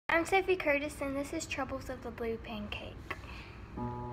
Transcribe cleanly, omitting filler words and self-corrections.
I'm Sophie Curtis, and this is Troubles of the Blue Pancake.